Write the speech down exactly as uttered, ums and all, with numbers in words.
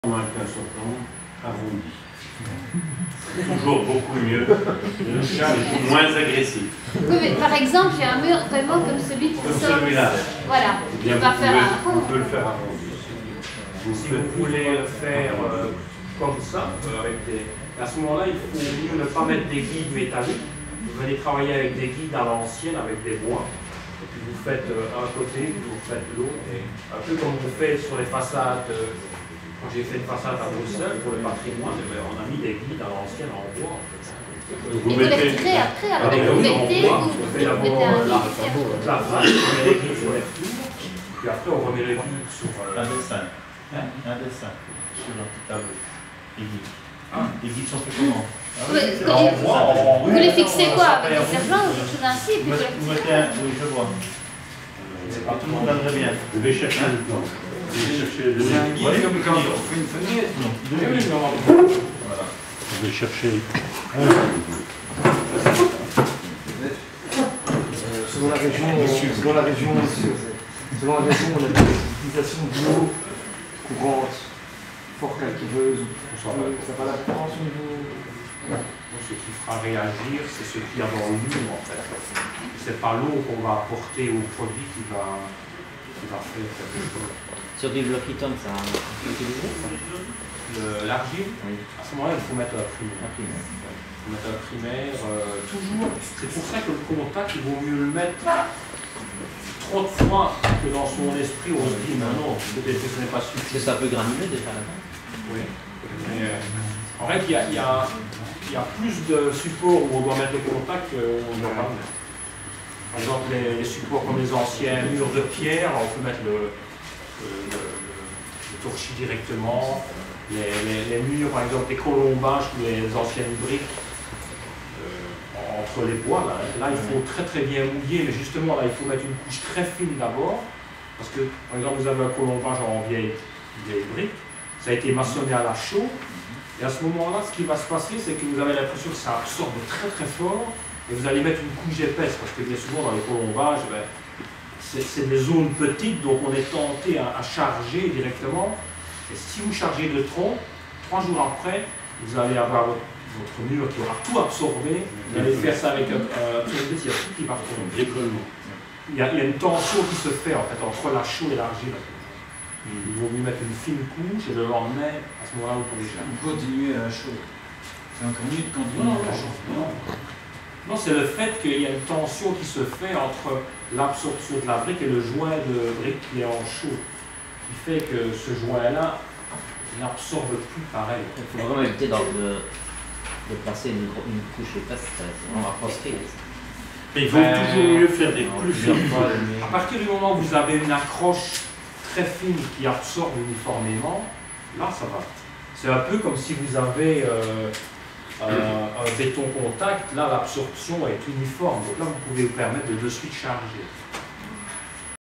Avec un sortant arrondi. Toujours beaucoup mieux. Le chat est moins agressif. Oui, mais par exemple, j'ai un mur vraiment comme celui qui Comme sort. celui-là. Voilà. Eh bien, on va vous faire pouvez, un... on peut le faire arrondi. Vous Si faites vous voulez le faire euh, comme ça, euh, avec des... à ce moment-là, il faut mieux ne pas mettre des guides métalliques. Vous venez travailler avec des guides à l'ancienne, avec des bois. Et puis vous faites euh, un côté, puis vous faites l'autre. Et un peu comme vous faites sur les façades. Euh, quand j'ai fait une façade à Bruxelles pour le patrimoine, eh bien, on a mis des guides à l'ancienne en bois. En fait. Vous Et vous mettez... les retirez après, alors Avec vous le mettez, bois, vous on fait vous mettez d'abord un la, guide. la face, on met les guides sur les tours, puis après on remet les guides sur... Euh, Un dessin. Hein? Un dessin sur un petit tableau. Les guides. Ah, les guides sont faits comment? Ah, Oui, c'est quand en il- bois, en- Vous oui, les d'accord, fixez on quoi? s'appelle Avec des en- serpents ou quelque chose ainsi, et puis Vous vous mettez- vous les mettez un... Oui, je vois. Ah, tout le monde aimerait bien. Je vais chercher le plan. Je vais chercher le C'est un plan. guide comme quand on fait une fenêtre. Non, deux oui, guides. non, Voilà. Je vais chercher. Euh, selon la région, selon la région, selon la région, on a des utilisations d'eau courante, fort calcaireuse. Ça n'a pas la différence au niveau. Ce qui fera réagir, c'est ce qu'il y a dans le mur en fait. C'est pas l'eau qu'on va apporter au produit qui va, qui va faire quelque chose. Sur du blockitone, ça on peut utiliser ça? Le- L'argile, Oui. à ce moment-là, il faut mettre un primaire. Ok. Il faut mettre un primaire, euh, toujours. C'est pour ça que le contact, il vaut mieux le mettre trop de fois que dans son esprit, on se dit, non, non, peut-être que ce n'est pas Parce que suffisant. ça peut granuler déjà là-bas. Oui. Mais, euh, en fait, il y a, il y a- il y a plus de supports où on doit mettre le contact qu'on ne doit pas mettre. Par exemple, les, les supports comme les anciens murs de pierre, on peut mettre le, le, le- le torchis directement. Les, les- les murs, par exemple, les colombages ou les anciennes briques euh, entre les bois, là, là, il faut très très bien mouiller, mais justement là il faut mettre une couche très fine d'abord, parce que par exemple vous avez un colombage en vieille, vieille brique, ça a été maçonné à la chaux, et à ce moment-là, ce qui va se passer, c'est que vous avez l'impression que ça absorbe très très fort, et vous allez mettre une couche épaisse, parce que bien souvent dans les colombages, ben, c'est c'est des zones petites, donc on est tenté à, à charger directement. Et si vous chargez de tronc, trois jours après, vous allez avoir votre, votre mur qui aura tout absorbé. Vous allez faire ça avec un euh, il y a tout qui va retomber. Décollement. Il y, a, il y a une tension qui se fait en fait entre la chaux et l'argile. Il vaut mieux mettre une fine couche et le lendemain, à ce moment-là, vous pouvez charger. On continue à la chaux. C'est encore mieux de continuer Non, non, à la non, chaux. non. Non, c'est le fait qu'il y a une tension qui se fait entre l'absorption de la brique et le joint de brique qui est en chaux, qui fait que ce joint-là n'absorbe plus pareil. Il faut vraiment éviter de, de, de placer une, gro- une couche épaisse, ça- on va proscrire. Mais il vaut Ben, toujours mieux faire des Alors, plus plusieurs fines. fois, le- À partir du moment où vous avez une accroche très fine qui absorbe uniformément, là ça va. C'est un peu comme si vous avez euh, un, un béton contact, là l'absorption est uniforme, donc là vous pouvez vous permettre de de suite charger.